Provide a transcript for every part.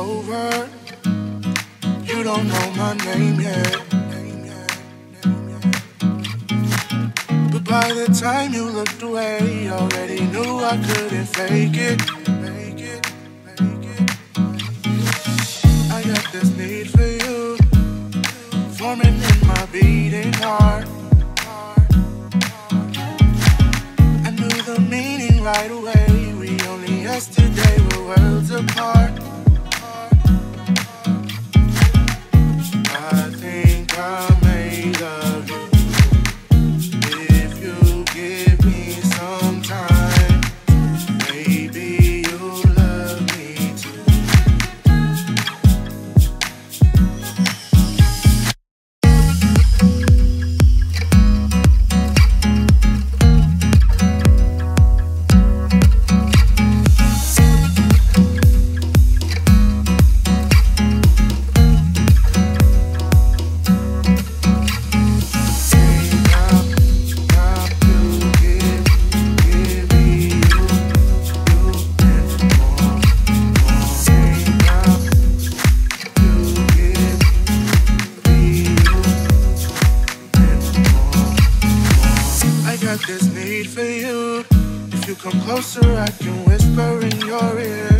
over. You don't know my name yet. But by the time you looked away, already knew I couldn't fake it. I got this need for you, forming in my beating heart. I knew the meaning right away. We only yesterday were worlds apart. I think I made of you. If you give me some time, maybe you'll love me too. This need for you. If you come closer, I can whisper in your ear.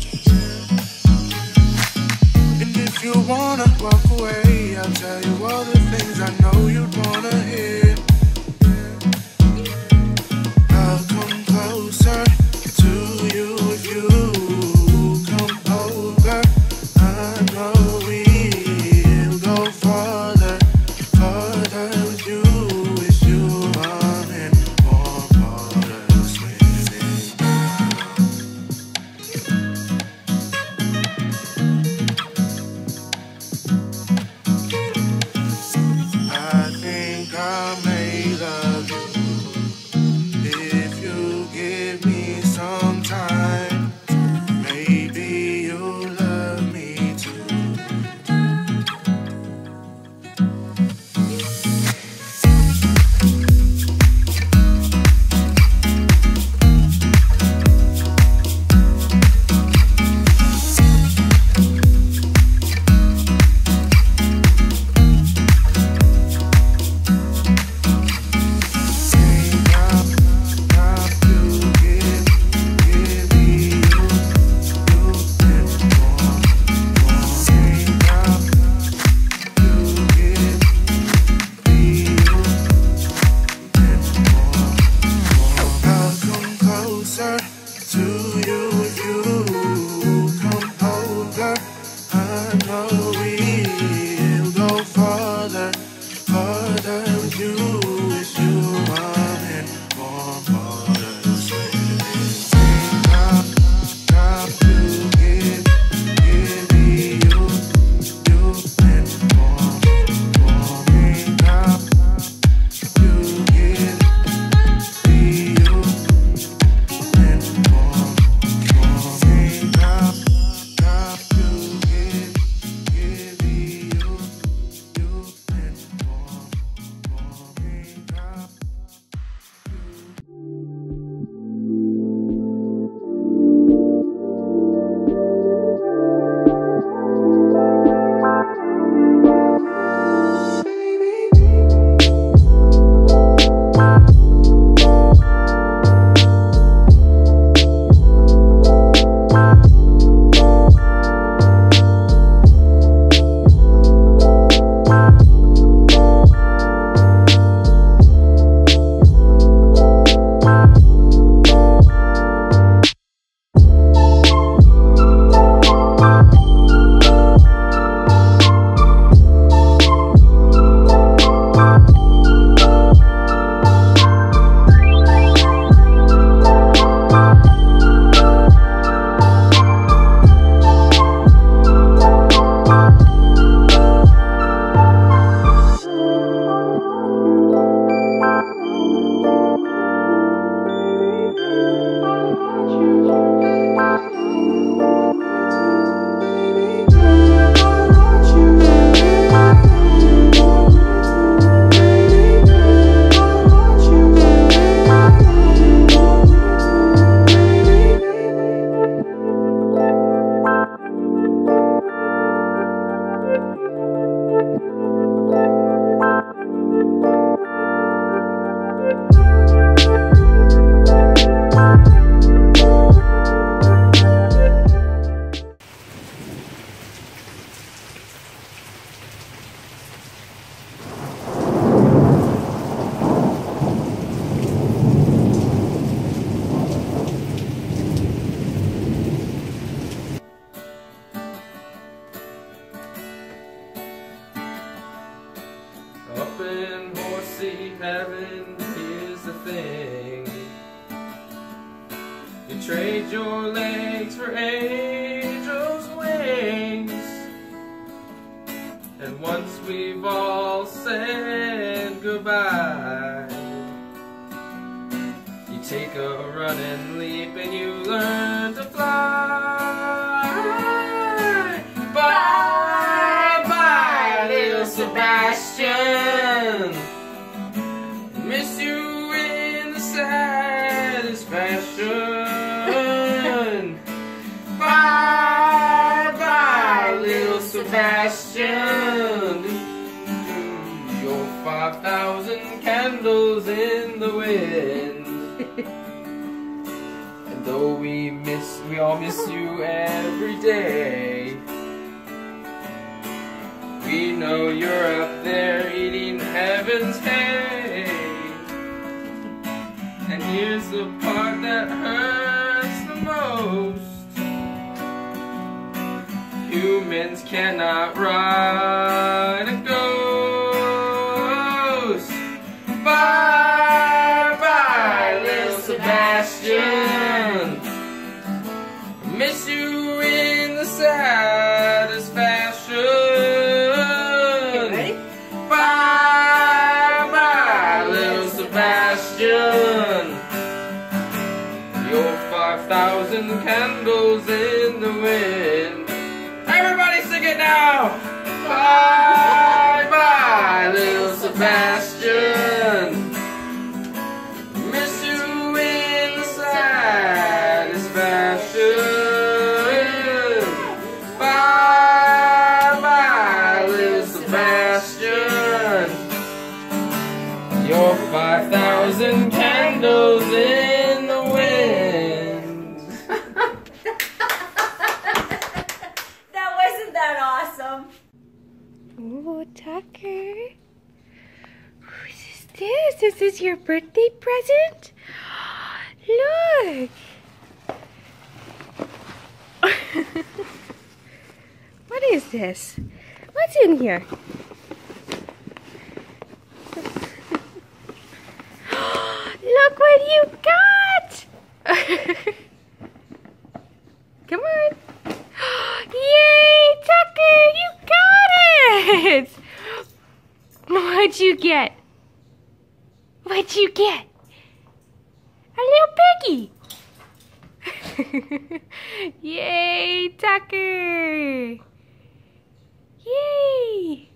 And if you wanna walk away, I'll tell you all the things I know you'd wanna hear. I'll come closer to you if you come over. I know we'll go farther, farther with you. open horsey heaven. Here's the thing: you trade your legs for angels' wings. And once we've all said goodbye, you take a running leap and you learn to fly. Bye bye, little Sebastian. Miss you in the saddest fashion. Bye bye, little Sebastian. You're 5,000 candles in the wind. And though we all miss you every day, we know you're up there eating heaven's hay. And here's the part that hurts the most: humans cannot ride a ghost. Bye bye, little Sebastian. Miss you in the saddest fashion. Okay, Bye bye, little Sebastian. You're 5,000 candles in the wind. Everybody sing it now! Bye bye, little Sebastian. Miss you in the saddest fashion. Bye bye, little Sebastian. You're 5,000 candles in the wind. that wasn't that awesome. Oh, Tucker. Whose is this? Is this your birthday present? Look. What is this? What's in here? Look what you got! Come on. Yay, Tucker, you got it! What'd you get? What'd you get? A little piggy. Yay, Tucker. Yay.